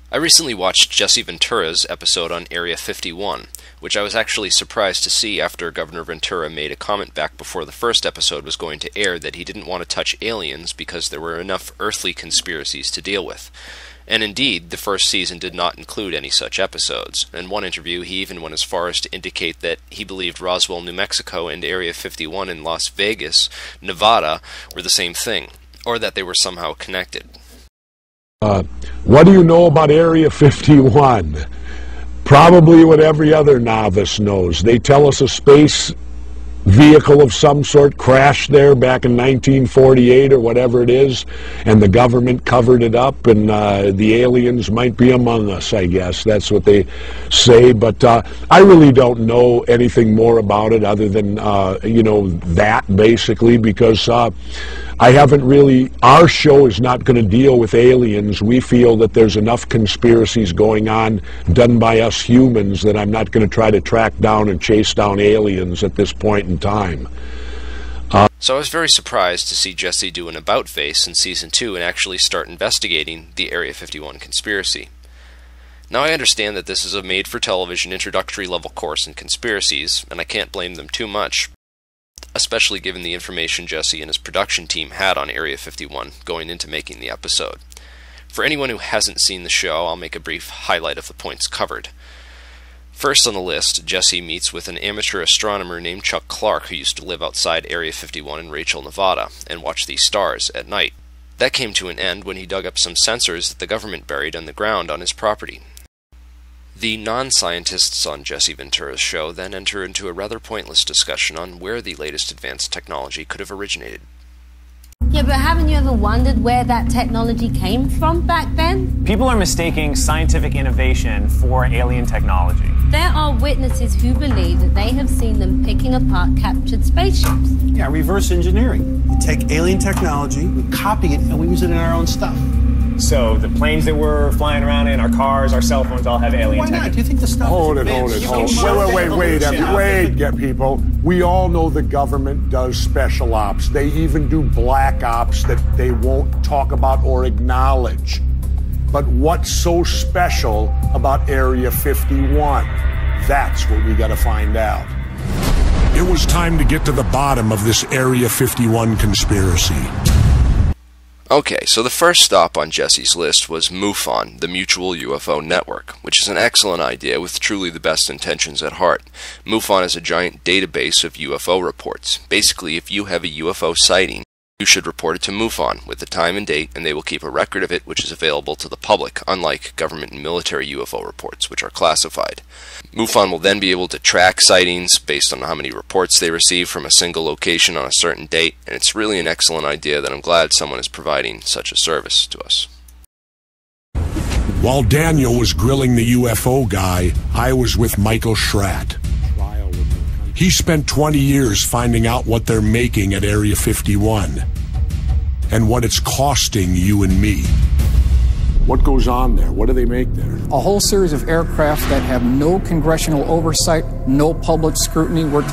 I recently watched Jesse Ventura's episode on Area 51, which I was actually surprised to see after Governor Ventura made a comment back before the first episode was going to air that he didn't want to touch aliens because there were enough earthly conspiracies to deal with. And indeed, the first season did not include any such episodes. In one interview, he even went as far as to indicate that he believed Roswell, New Mexico, and Area 51 in Las Vegas, Nevada, were the same thing, or that they were somehow connected. What do you know about Area 51? Probably what every other novice knows. They tell us a space vehicle of some sort crashed there back in 1948 or whatever it is, and the government covered it up, and the aliens might be among us, I guess. That's what they say, but I really don't know anything more about it other than, that basically, because I haven't really, our show is not going to deal with aliens. We feel that there's enough conspiracies going on done by us humans that I'm not going to try to track down and chase down aliens at this point in time. So I was very surprised to see Jesse do an about-face in Season 2 and actually start investigating the Area 51 conspiracy. Now I understand that this is a made-for-television introductory level course in conspiracies, and I can't blame them too much, especially given the information Jesse and his production team had on Area 51 going into making the episode. For anyone who hasn't seen the show, I'll make a brief highlight of the points covered. First on the list, Jesse meets with an amateur astronomer named Chuck Clark who used to live outside Area 51 in Rachel, Nevada, and watch these stars at night. That came to an end when he dug up some sensors that the government buried on the ground on his property. The non-scientists on Jesse Ventura's show then enter into a rather pointless discussion on where the latest advanced technology could have originated. Yeah, but haven't you ever wondered where that technology came from back then? People are mistaking scientific innovation for alien technology. There are witnesses who believe that they have seen them picking apart captured spaceships. Yeah, reverse engineering. We take alien technology, we copy it, and we use it in our own stuff. So the planes that we're flying around in, our cars, our cell phones all have alien Why not? tech. Do you think the stuff Hold is it. Wait, Get people. We all know the government does special ops. They even do black ops that they won't talk about or acknowledge. But what's so special about Area 51? That's what we got to find out. It was time to get to the bottom of this Area 51 conspiracy. Okay, so the first stop on Jesse's list was MUFON, the Mutual UFO Network, which is an excellent idea with truly the best intentions at heart. MUFON is a giant database of UFO reports. Basically, if you have a UFO sighting, you should report it to MUFON with the time and date, and they will keep a record of it which is available to the public, unlike government and military UFO reports, which are classified. MUFON will then be able to track sightings based on how many reports they receive from a single location on a certain date, and it's really an excellent idea that I'm glad someone is providing such a service to us. While Daniel was grilling the UFO guy, I was with Michael Schratt. He spent 20 years finding out what they're making at Area 51 and what it's costing you and me. What goes on there? What do they make there? A whole series of aircraft that have no congressional oversight, no public scrutiny. We're